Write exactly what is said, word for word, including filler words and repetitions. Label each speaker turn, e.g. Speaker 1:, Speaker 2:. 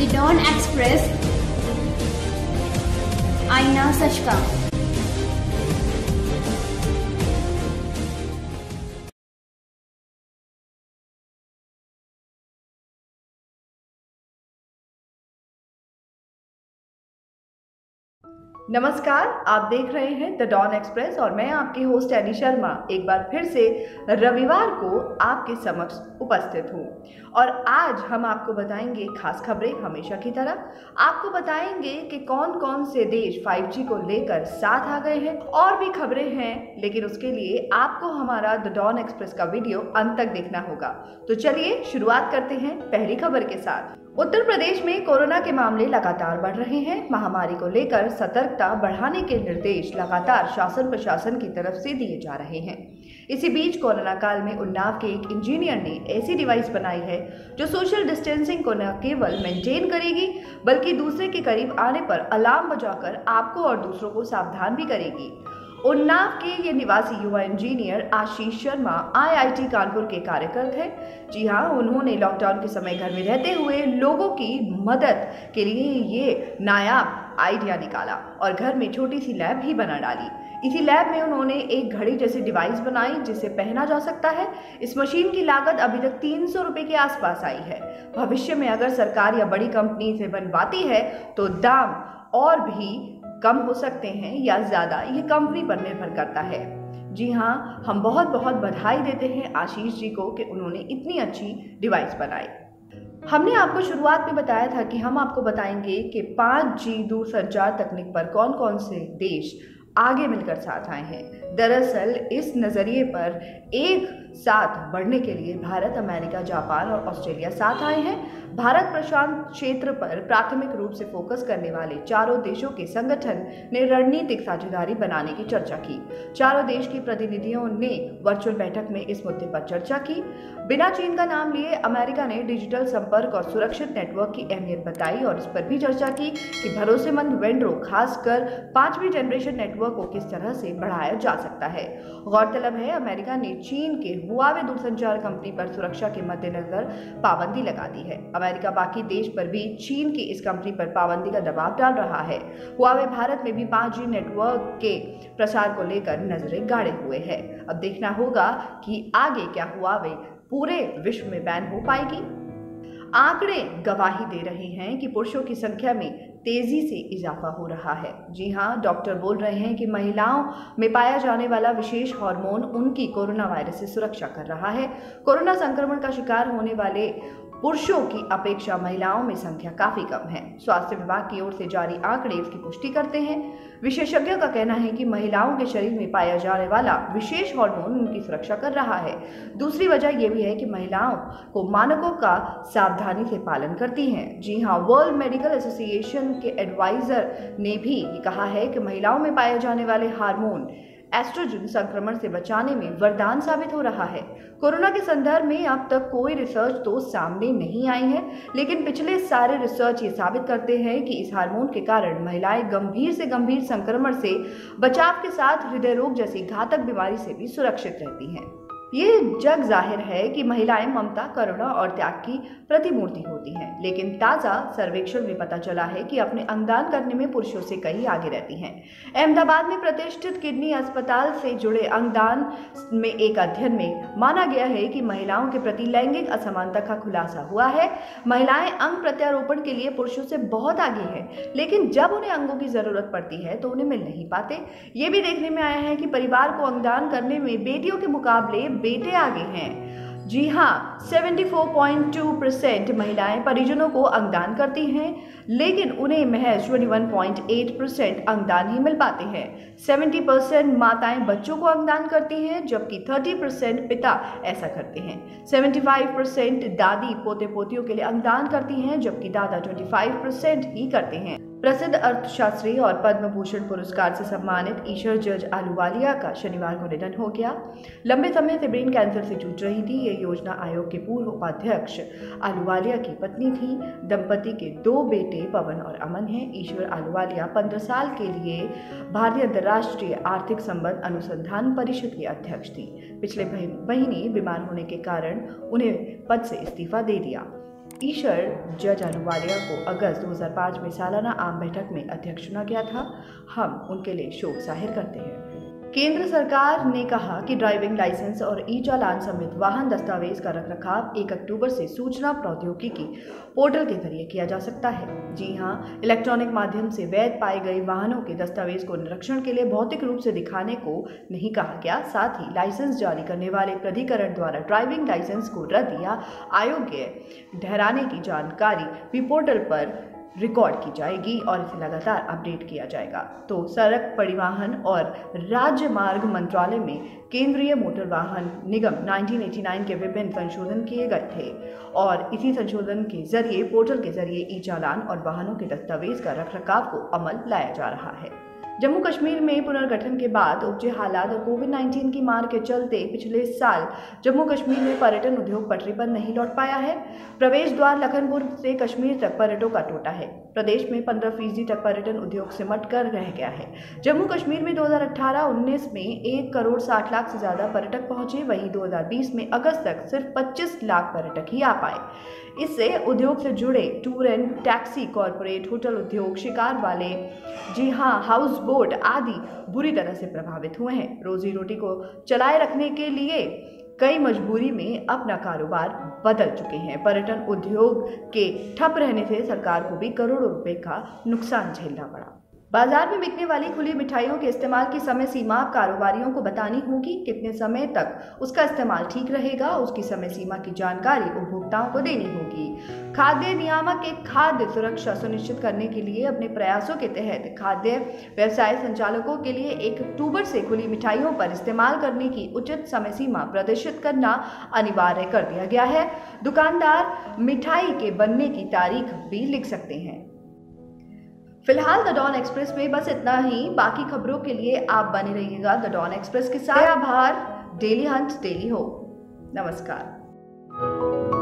Speaker 1: The Dawn express, आईना सच का।
Speaker 2: नमस्कार, आप देख रहे हैं द डॉन एक्सप्रेस और मैं आपकी होस्ट एनी शर्मा एक बार फिर से रविवार को आपके समक्ष उपस्थित हूँ। और आज हम आपको बताएंगे खास खबरें। हमेशा की तरह आपको बताएंगे कि कौन कौन से देश फाइव जी को लेकर साथ आ गए हैं। और भी खबरें हैं, लेकिन उसके लिए आपको हमारा द डॉन एक्सप्रेस का वीडियो अंत तक देखना होगा। तो चलिए शुरुआत करते हैं पहली खबर के साथ। उत्तर प्रदेश में कोरोना के मामले लगातार बढ़ रहे हैं। महामारी को लेकर सतर्कता बढ़ाने के निर्देश लगातार शासन प्रशासन की तरफ से दिए जा रहे हैं। इसी बीच कोरोना काल में उन्नाव के एक इंजीनियर ने ऐसी डिवाइस बनाई है जो सोशल डिस्टेंसिंग को न केवल मेंटेन करेगी बल्कि दूसरे के करीब आने पर अलार्म बजाकर आपको और दूसरों को सावधान भी करेगी। उन्नाव के ये निवासी युवा engineer Ashish Sharma I I T Kanpur के कार्यरत थे। जी हाँ, उन्होंने लॉकडाउन के समय घर में रहते हुए लोगों की मदद के लिए ये नायाब आइडिया निकाला और घर में छोटी सी लैब भी बना डाली। इसी लैब में उन्होंने एक घड़ी जैसी डिवाइस बनाई जिसे पहना जा सकता है। इस मशीन की लागत अभी तक तीन सौ रुपए के आसपास आई है। भविष्य में अगर सरकार या बड़ी कंपनी इसे बनवाती है तो दाम और भी कम हो सकते हैं या ज़्यादा, ये कंपनी पर निर्भर करता है। जी हाँ, हम बहुत बहुत बधाई देते हैं आशीष जी को कि उन्होंने इतनी अच्छी डिवाइस बनाई। हमने आपको शुरुआत में बताया था कि हम आपको बताएंगे कि पाँच जी दूरसंचार तकनीक पर कौन कौन से देश आगे मिलकर साथ आए हैं। दरअसल इस नज़रिए पर एक साथ बढ़ने के लिए भारत, अमेरिका, जापान और ऑस्ट्रेलिया साथ आए हैं। भारत प्रशांत क्षेत्र पर प्राथमिक रूप से फोकस करने वाले चारों देशों के संगठन ने रणनीतिक साझेदारी बनाने की चर्चा की। चारों देश के प्रतिनिधियों ने वर्चुअल बैठक में इस मुद्दे पर चर्चा की। बिना चीन का नाम लिए अमेरिका ने डिजिटल संपर्क और सुरक्षित नेटवर्क की अहमियत बताई और इस पर भी चर्चा की कि भरोसेमंद वेंडरों, खासकर पांचवी जनरेशन नेटवर्क को किस तरह से बढ़ाया जा सकता है। गौरतलब है, अमेरिका ने चीन के हुआवे दूरसंचार कंपनी पर सुरक्षा के मद्देनजर पाबंदी लगा दी है। अमेरिका बाकी देश पर भी चीन की इस कंपनी पर पाबंदी का दबाव डाल रहा है। हुआवे भारत में भी पाँच जी नेटवर्क के प्रसार को लेकर नजरें गाड़े हुए है। अब देखना होगा कि आगे क्या हुआवे पूरे विश्व में बैन हो पाएगी। आंकड़े गवाही दे रहे हैं कि पुरुषों की संख्या में तेजी से इजाफा हो रहा है। जी हाँ, डॉक्टर बोल रहे हैं कि महिलाओं में पाया जाने वाला विशेष हार्मोन उनकी कोरोना वायरस से सुरक्षा कर रहा है। कोरोना संक्रमण का शिकार होने वाले पुरुषों की अपेक्षा महिलाओं में संख्या काफी कम है। स्वास्थ्य विभाग की ओर से जारी आंकड़े इसकी पुष्टि करते हैं। विशेषज्ञों का कहना है कि महिलाओं के शरीर में पाया जाने वाला विशेष हार्मोन उनकी सुरक्षा कर रहा है। दूसरी वजह यह भी है कि महिलाओं को मानकों का सावधानी से पालन करती हैं। जी हाँ, वर्ल्ड मेडिकल एसोसिएशन के एडवाइजर ने भी कहा है कि महिलाओं में पाए जाने वाले हार्मोन एस्ट्रोजन संक्रमण से बचाने में वरदान साबित हो रहा है। कोरोना के संदर्भ में अब तक कोई रिसर्च तो सामने नहीं आई है, लेकिन पिछले सारे रिसर्च ये साबित करते हैं कि इस हार्मोन के कारण महिलाएं गंभीर से गंभीर संक्रमण से बचाव के साथ हृदय रोग जैसी घातक बीमारी से भी सुरक्षित रहती हैं। ये जग जाहिर है कि महिलाएं ममता, करुणा और त्याग की प्रतिमूर्ति होती हैं, लेकिन ताज़ा सर्वेक्षण में पता चला है कि अपने अंगदान करने में पुरुषों से कहीं आगे रहती हैं। अहमदाबाद में प्रतिष्ठित किडनी अस्पताल से जुड़े अंगदान में एक अध्ययन में माना गया है कि महिलाओं के प्रति लैंगिक असमानता का खुलासा हुआ है। महिलाएं अंग प्रत्यारोपण के लिए पुरुषों से बहुत आगे हैं, लेकिन जब उन्हें अंगों की जरूरत पड़ती है तो उन्हें मिल नहीं पाते। ये भी देखने में आया है कि परिवार को अंगदान करने में बेटियों के मुकाबले बेटे आगे हैं। जी हाँ, चौहत्तर पॉइंट दो परसेंट महिलाएं परिजनों को अंगदान करती हैं, लेकिन उन्हें महज इक्कीस पॉइंट आठ परसेंट अंगदान ही मिल पाते हैं। सत्तर परसेंट माताएं बच्चों को अंगदान करती हैं, जबकि तीस परसेंट पिता ऐसा करते हैं। पचहत्तर परसेंट दादी पोते पोतियों के लिए अंगदान करती हैं, जबकि दादा पच्चीस परसेंट ही करते हैं। प्रसिद्ध अर्थशास्त्री और पद्म भूषण पुरस्कार से सम्मानित ईश्वर जज आहलूवालिया का शनिवार को निधन हो गया। लंबे समय से ब्रेन कैंसर से जूझ रही थी। ये योजना आयोग के पूर्व उपाध्यक्ष आहलूवालिया की पत्नी थी। दंपति के दो बेटे पवन और अमन हैं। ईश्वर आहलूवालिया पंद्रह साल के लिए भारतीय अंतर्राष्ट्रीय आर्थिक संबंध अनुसंधान परिषद की अध्यक्ष थी। पिछले महीने बीमार होने के कारण उन्हें पद से इस्तीफा दे दिया। ईश्वर जज अहलूवालिया को अगस्त दो हज़ार पाँच में सालाना आम बैठक में अध्यक्ष चुना गया था। हम उनके लिए शोक जाहिर करते हैं। केंद्र सरकार ने कहा कि ड्राइविंग लाइसेंस और ई चालान समेत वाहन दस्तावेज का रखरखाव एक अक्टूबर से सूचना प्रौद्योगिकी पोर्टल के जरिए किया जा सकता है। जी हां, इलेक्ट्रॉनिक माध्यम से वैध पाए गए वाहनों के दस्तावेज को निरीक्षण के लिए भौतिक रूप से दिखाने को नहीं कहा गया। साथ ही लाइसेंस जारी करने वाले प्राधिकरण द्वारा ड्राइविंग लाइसेंस को रद्द या अयोग्य ठहराने की जानकारी भी पोर्टल पर रिकॉर्ड की जाएगी और इसे लगातार अपडेट किया जाएगा। तो सड़क परिवहन और राजमार्ग मंत्रालय में केंद्रीय मोटर वाहन निगम उन्नीस सौ नवासी के विभिन्न संशोधन किए गए थे और इसी संशोधन के जरिए पोर्टल के जरिए ई चालान और वाहनों के दस्तावेज का रखरखाव को अमल लाया जा रहा है। जम्मू कश्मीर में पुनर्गठन के बाद उपजे हालात और कोविड उन्नीस की मार के चलते पिछले साल जम्मू कश्मीर में पर्यटन उद्योग पटरी पर नहीं लौट पाया है। प्रवेश द्वार लखनपुर से कश्मीर तक पर्यटकों का टोटा है। प्रदेश में पंद्रह फीसदी तक पर्यटन उद्योग सिमट कर रह गया है। जम्मू कश्मीर में दो हज़ार अठारह उन्नीस में एक करोड़ साठ लाख से ज्यादा पर्यटक पहुंचे, वहीं दो हज़ार बीस में अगस्त तक सिर्फ पच्चीस लाख पर्यटक ही आ पाए। इससे उद्योग से जुड़े tour and taxi, corporate, hotel उद्योग, शिकार वाले, जी हाँ, हाउस बोट आदि बुरी तरह से प्रभावित हुए हैं। रोजी रोटी को चलाए रखने के लिए कई मजबूरी में अपना कारोबार बदल चुके हैं। पर्यटन उद्योग के ठप रहने से सरकार को भी करोड़ों रुपए का नुकसान झेलना पड़ा। बाजार में बिकने वाली खुली मिठाइयों के इस्तेमाल की समय सीमा कारोबारियों को बतानी होगी। कितने समय तक उसका इस्तेमाल ठीक रहेगा, उसकी समय सीमा की जानकारी उपभोक्ताओं को देनी होगी। खाद्य नियामक एक खाद्य सुरक्षा सुनिश्चित करने के लिए अपने प्रयासों के तहत खाद्य व्यवसाय संचालकों के लिए एक अक्टूबर से खुली मिठाइयों पर इस्तेमाल करने की उचित समय सीमा प्रदर्शित करना अनिवार्य कर दिया गया है। दुकानदार मिठाई के बनने की तारीख भी लिख सकते हैं। फिलहाल द डॉन एक्सप्रेस में बस इतना ही। बाकी खबरों के लिए आप बने रहिएगा द डॉन एक्सप्रेस के साथ। आभार। डेली हंट डेली हो। नमस्कार।